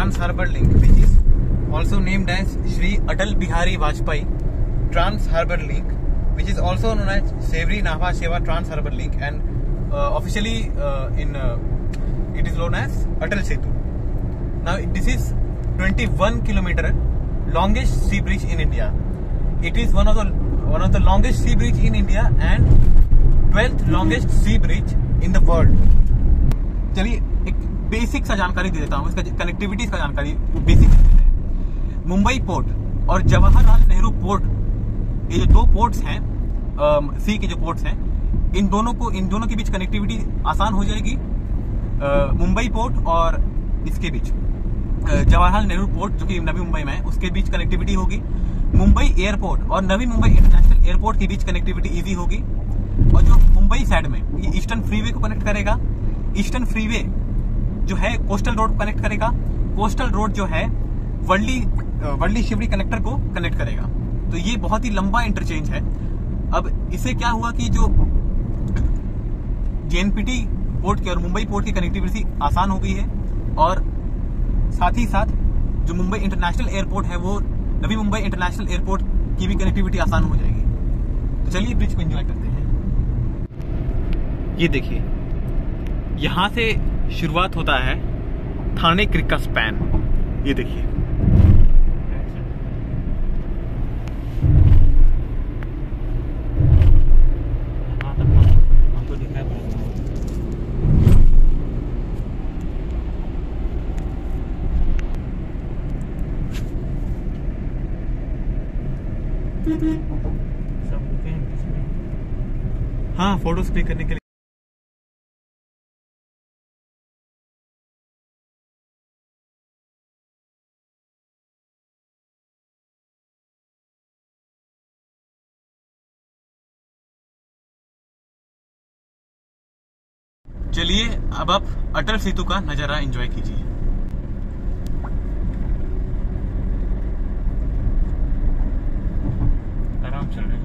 Trans Harbour Link, which is also named as Shri Atal Bihari Vajpayee Trans Harbour Link, which is also known as Sevri Nhava Sheva Trans Harbour Link, and officially it is known as Atal Setu. Now this is 21 kilometer longest sea bridge in India. It is one of the longest sea bridge in India and 12th longest sea bridge in the world. चलिए एक basic सा जानकारी दे देता हूँ, इसका connectivity का जानकारी basic है। मुंबई पोर्ट और जवाहरलाल नेहरू पोर्ट, ये जो दो पोर्ट्स हैं, सी के जो पोर्ट्स हैं, इन दोनों के बीच कनेक्टिविटी आसान हो जाएगी। मुंबई पोर्ट और इसके बीच जवाहरलाल नेहरू पोर्ट जो कि नवी मुंबई में है, उसके बीच कनेक्टिविटी होगी। मुंबई एयरपोर्ट और नवी मुंबई इंटरनेशनल एयरपोर्ट के बीच कनेक्टिविटी इजी होगी। और जो मुंबई साइड में ये ईस्टर्न फ्रीवे को कनेक्ट करेगा, ईस्टर्न फ्रीवे जो है कोस्टल रोड को कनेक्ट करेगा, कोस्टल रोड जो है वर्ली शिवड़ी कनेक्टर को कनेक्ट करेगा। तो ये बहुत ही लंबा इंटरचेंज है। अब इससे क्या हुआ कि जो जेएनपीटी पोर्ट की और मुंबई पोर्ट की कनेक्टिविटी आसान हो गई है, और साथ ही साथ जो मुंबई इंटरनेशनल एयरपोर्ट है वो नवी मुंबई इंटरनेशनल एयरपोर्ट की भी कनेक्टिविटी आसान हो जाएगी। तो चलिए ब्रिज को एंजॉय करते हैं। ये देखिए, यहां से शुरुआत होता है थाने क्रिक का स्पैन। ये देखिए, हाँ फोटोज क्लिक करने के लिए। चलिए अब आप अटल सेतु का नजारा एंजॉय कीजिए। आराम चल रहे हैं।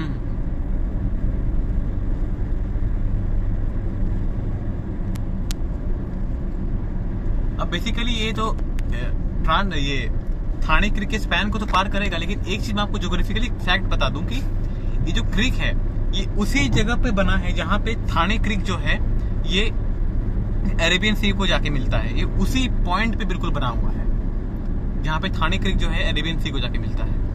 अब बेसिकली ये तो ये थाने क्रिक के स्पैन को तो पार करेगा, लेकिन एक चीज मैं आपको ज्योग्राफिकली फैक्ट बता दूं कि ये जो क्रिक है ये उसी जगह पे बना है जहां पे थाने क्रिक जो है ये अरेबियन सी को जाके मिलता है। ये उसी पॉइंट पे बिल्कुल बना हुआ है जहां पे थाने क्रिक जो है अरेबियन सी को जाके मिलता है।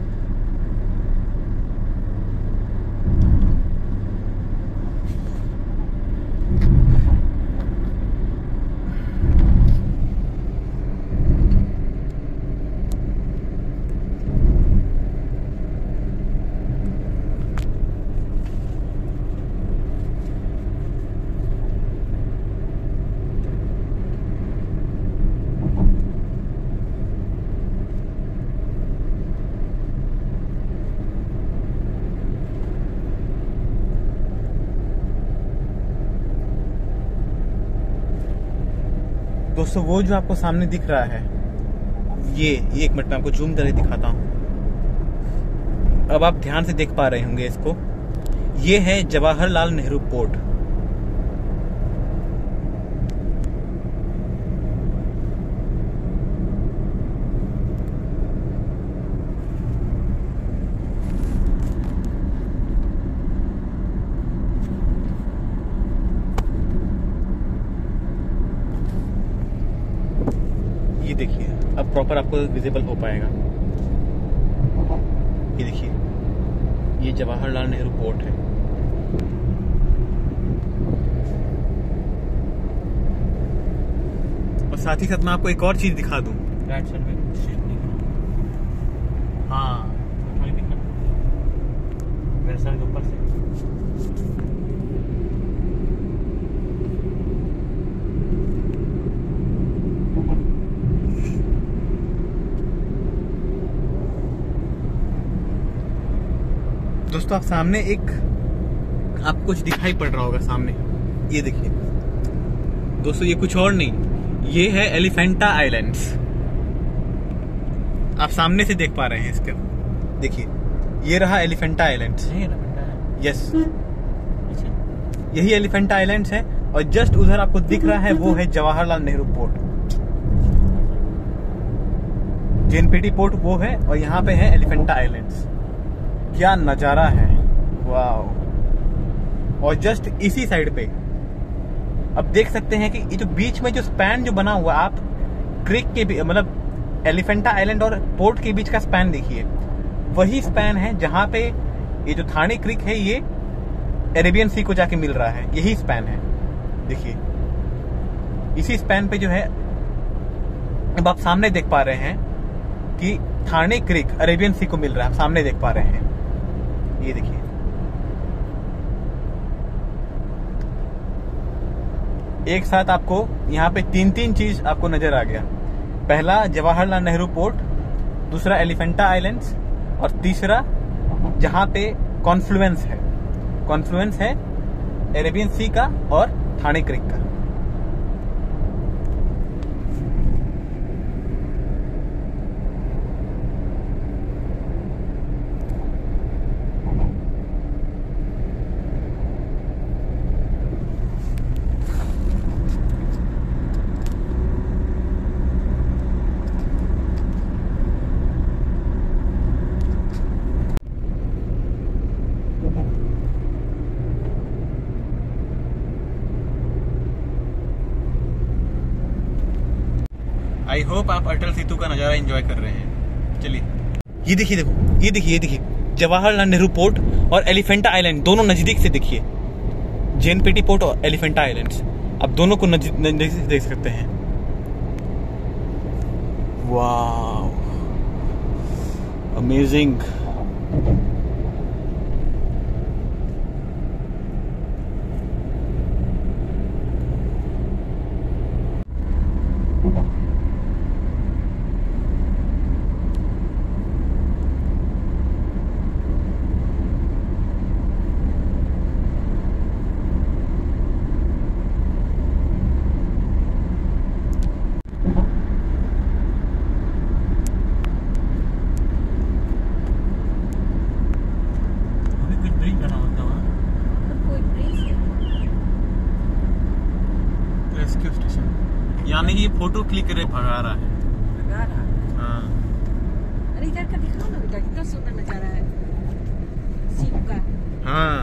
दोस्तों वो जो आपको सामने दिख रहा है ये एक मिनट में आपको जूम करके दिखाता हूं। अब आप ध्यान से देख पा रहे होंगे इसको, ये है जवाहरलाल नेहरू पोर्ट। ये देखिए अब प्रॉपर आपको विजिबल हो पाएगा। ये देखिए, ये जवाहरलाल नेहरू पोर्ट है। और साथ ही साथ मैं आपको एक और चीज दिखा दूं। हाँ मेरे सर के ऊपर से दोस्तों आप सामने एक आपको कुछ दिखाई पड़ रहा होगा सामने, ये देखिए दोस्तों, ये कुछ और नहीं, ये है एलिफेंटा आइलैंड्स। आप सामने से देख पा रहे हैं इसका, देखिए ये रहा एलिफेंटा आइलैंड्स। यस, यही एलिफेंटा आइलैंड्स है और जस्ट उधर आपको दिख रहा है वो है Jawaharlal Nehru port. JNPT port वो है, और यहाँ पे है एलिफेंटा आइलैंड्स। क्या नज़ारा है, वाह। और जस्ट इसी साइड पे अब देख सकते हैं कि ये जो बीच में जो स्पैन जो बना हुआ, आप क्रिक के मतलब एलिफेंटा आइलैंड और पोर्ट के बीच का स्पैन देखिए, वही स्पैन है जहां पे ये जो थाने क्रिक है ये अरेबियन सी को जाके मिल रहा है, यही स्पैन है। देखिए इसी स्पैन पे जो है, अब आप सामने देख पा रहे हैं कि थाने क्रिक अरेबियन सी को मिल रहा है, आप सामने देख पा रहे हैं, ये देखिए। एक साथ आपको यहाँ पे तीन चीज आपको नजर आ गया। पहला जवाहरलाल नेहरू पोर्ट, दूसरा एलिफेंटा आइलैंड्स, और तीसरा जहां पे कॉन्फ्लुएंस है अरेबियन सी का और थाने क्रिक का। आई होप आप अटल सेतु का नजारा एंजॉय कर रहे हैं। चलिए ये देखिए, देखो ये देखिए जवाहरलाल नेहरू पोर्ट और एलिफेंटा आइलैंड दोनों नजदीक से देखिए। जेएनपीटी पोर्ट और एलिफेंटा आइलैंड्स आप दोनों को नजदीक से देख सकते हैं। वाह, अमेजिंग। रेस्क्यू स्टेशन, यानी ये फोटो क्लिक करे भगा रहा है। हाँ। अरे इधर का दिखाओ ना बेटा, कितना सुंदर नजारा है सीप का। हाँ,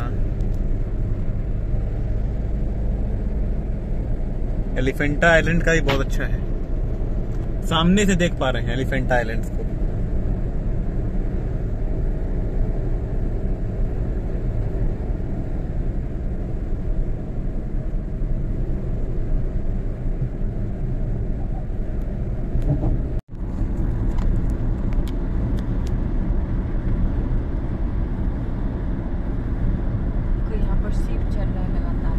एलिफेंटा आइलैंड का भी बहुत अच्छा है, सामने से देख पा रहे हैं एलिफेंटा आइलैंड्स को। यहाँ पर सीप चल रहा है लगातार।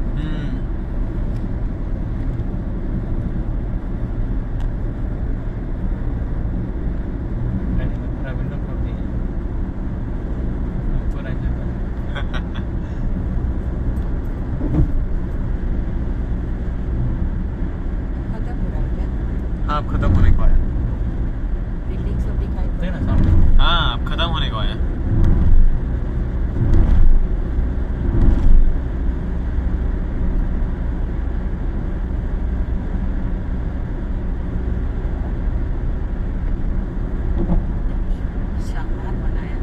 खत्म हो रहा है क्या? हाँ, अब खत्म होने को आया। बिल्डिंग सब दिखाई दे ना सामने। हाँ, अब खत्म होने को आया। शानदार बनाया।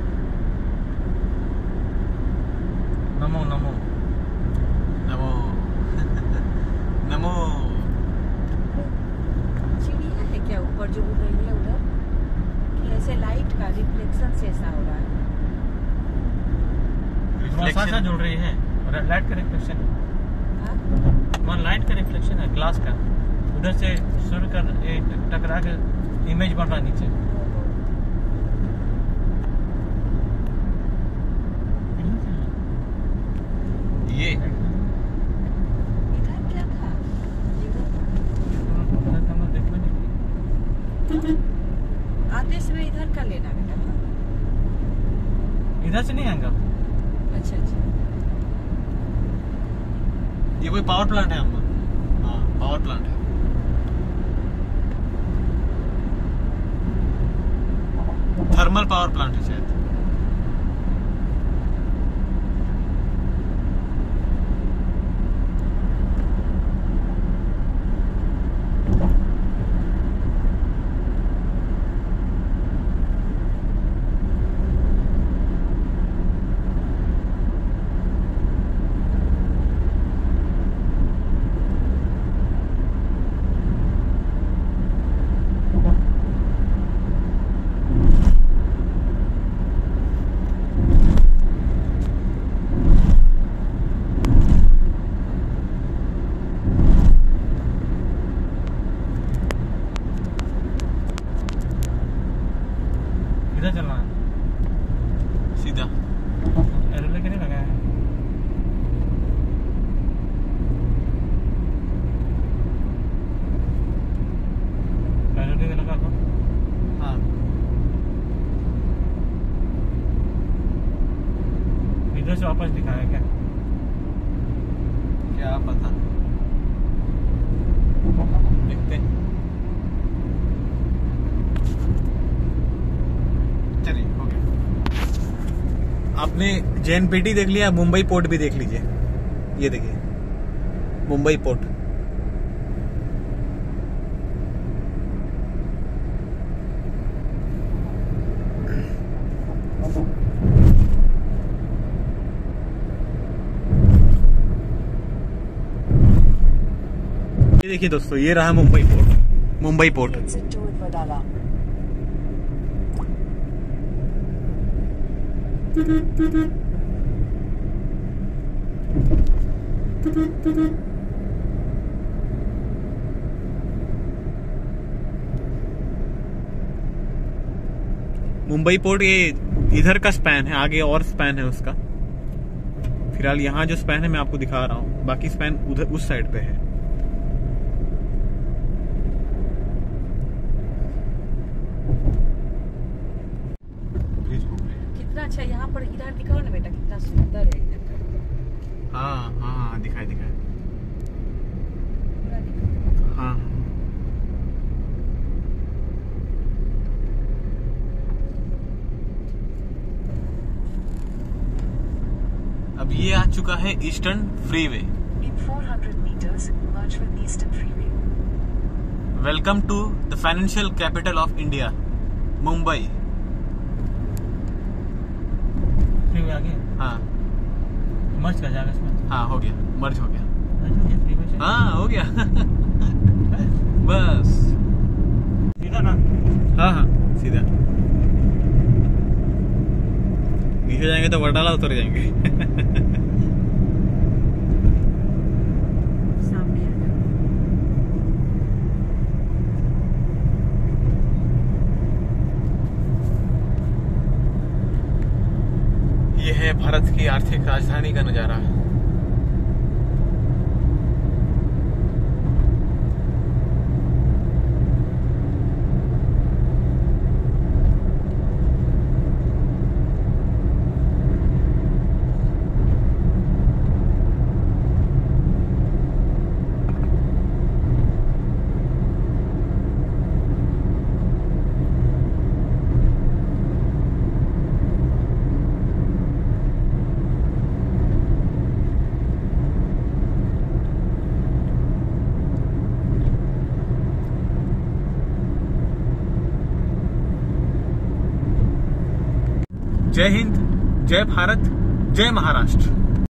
नमो नमो नमो नमो। चिड़िया है क्या ऊपर जो उड़ रही है उधर, कि ऐसे लाइट का रिफ्लेक्शन से ऐसा हो रहा है? रिफ्लेक्शन जुड़ रही है, लाइट का रिफ्लेक्शन, हाँ? वहाँ लाइट का रिफ्लेक्शन है ग्लास का, उधर से सूर्य का टकरा के इमेज बन रहा है नीचे। ये इधर क्या था? आते समय इधर का लेना बेटा। इधर से नहीं आएगा। अच्छा अच्छा। ये कोई पावर प्लांट है अम्मा? हाँ, पावर प्लांट है। थर्मल पावर प्लांट है शायद। इधर चलना है सीधा। एरो लेके नहीं लगा है। एरो लेके लगा तो हाँ इधर से वापस दिखाया क्या? क्या पता, देखते हैं। चलिए हो गया। आपने JNPT देख लिया, मुंबई पोर्ट भी देख लीजिए। ये देखिए मुंबई पोर्ट। ये देखिए दोस्तों, ये रहा Mumbai port. Mumbai port Mumbai port ये इधर का स्पैन है, आगे और स्पैन है उसका। फिलहाल यहाँ जो स्पैन है मैं आपको दिखा रहा हूँ, बाकी स्पैन उधर उस साइड पे है। कितना अच्छा यहाँ पर, इधर दिखाओ ना बेटा, कितना सुंदर है इधर का। हाँ हाँ हाँ दिखाए दिखाए। पूरा दिखाओ। हाँ अब ये आ चुका है Eastern Freeway. In 400 meters, merge with Eastern Freeway. Welcome to the financial capital of India, Mumbai. Freeway आ गया। हाँ मर्ज कर जाएगा इसमें। हाँ हो गया, मर्ज हो गया। फ्रीवे से हाँ हो गया बस सीधा ना। हाँ हाँ सीधा। नीचे जाएंगे तो वडाला उतर जाएंगे सामने आ जाओ। ये है भारत की आर्थिक राजधानी का नजारा। जय हिंद, जय भारत, जय महाराष्ट्र।